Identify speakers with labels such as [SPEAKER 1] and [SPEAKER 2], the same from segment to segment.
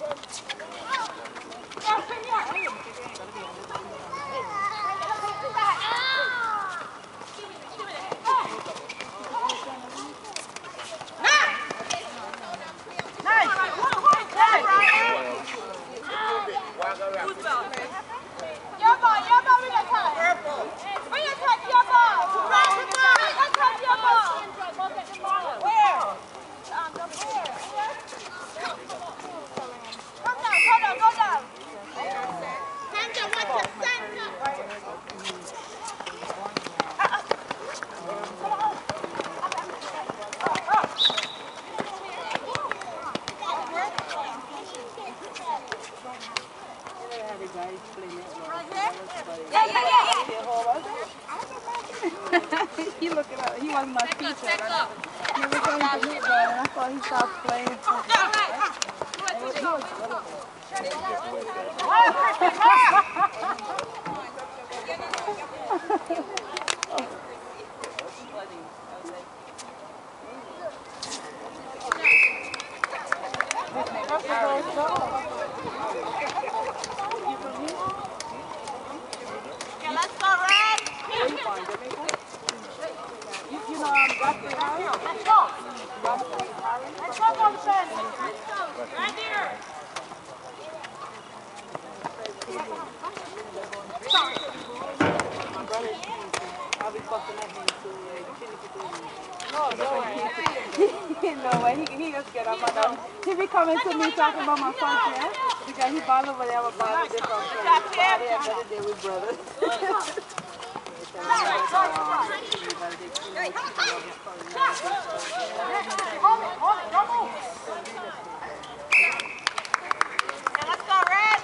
[SPEAKER 1] He looking up. He wasn't my teacher. He was going to Netball, and I thought he stopped playing. No way, he just get up. He be coming to me talking about my function because he bothered whatever bothered this function. Better day with brothers.
[SPEAKER 2] Let's go, Red!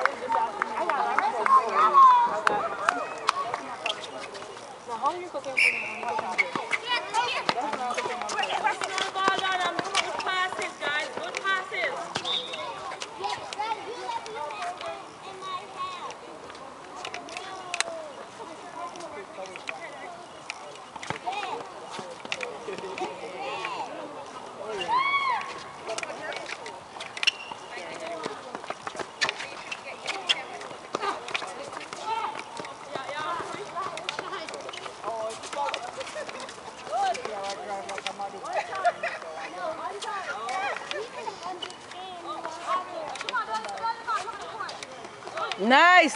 [SPEAKER 1] So how are you cooking for me? That's not cooking on
[SPEAKER 2] Good passes, guys. Good passes.
[SPEAKER 3] Nice.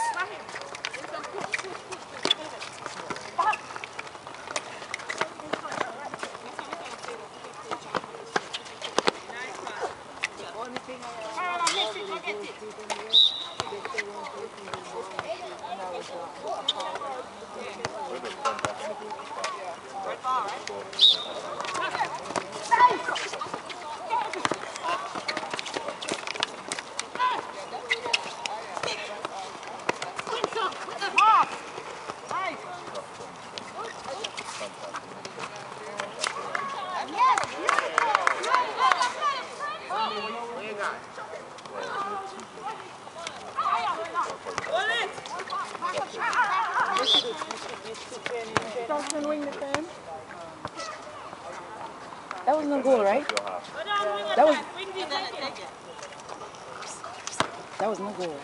[SPEAKER 3] That was no goal, right? That was no goal.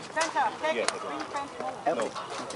[SPEAKER 4] No.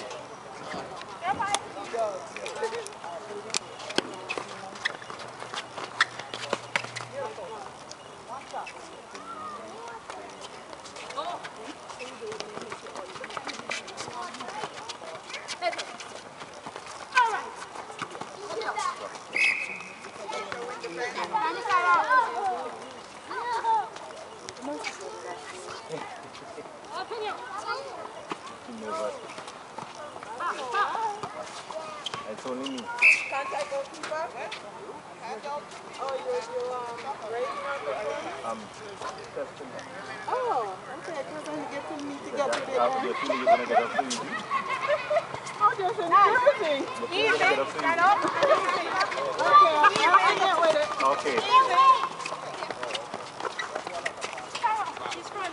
[SPEAKER 4] It's only me.
[SPEAKER 1] Contact goalkeeper?
[SPEAKER 4] Testing.
[SPEAKER 1] Oh, okay, because when you get to meet together,
[SPEAKER 4] After the feeling you're going to get a free.
[SPEAKER 1] oh, just everything.
[SPEAKER 2] Easy. Stand up.
[SPEAKER 1] Okay, I can't wait it.
[SPEAKER 4] Okay.
[SPEAKER 2] She's front.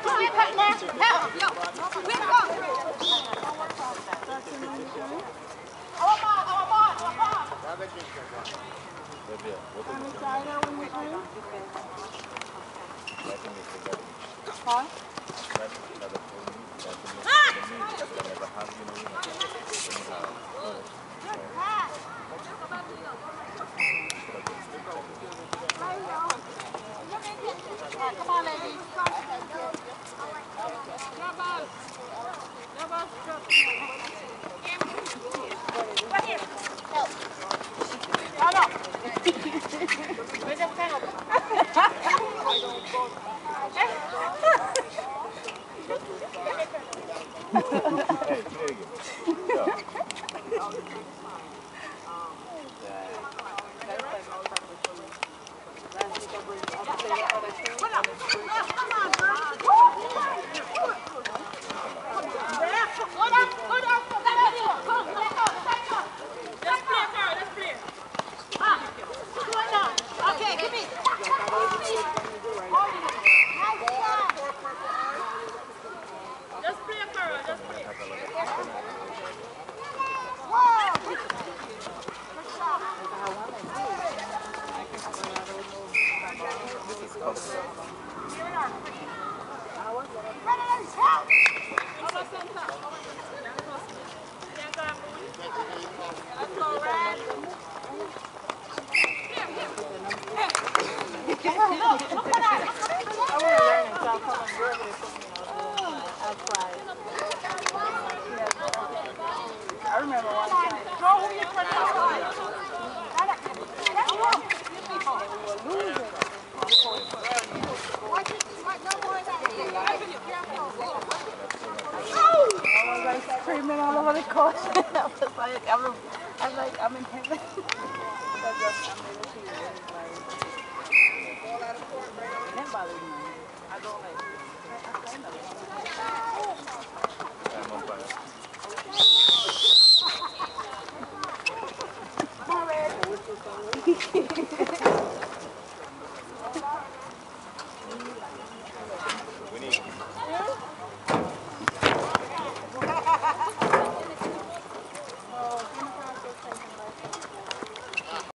[SPEAKER 1] Come on, ladies.
[SPEAKER 4] Hey, play again. Yeah.
[SPEAKER 2] Okay, give me. Just play, Carol. Just play.
[SPEAKER 1] I remember one time. I was like screaming all over the court. I was like, I'm in heaven. Netball is nice. I go like, I kind of